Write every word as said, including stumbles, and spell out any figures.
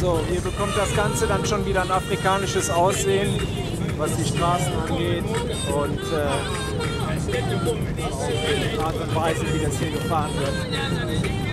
So, hier bekommt das Ganze dann schon wieder ein afrikanisches Aussehen, was die Straßen angeht und äh, auch die Art und Weise, wie das hier gefahren wird.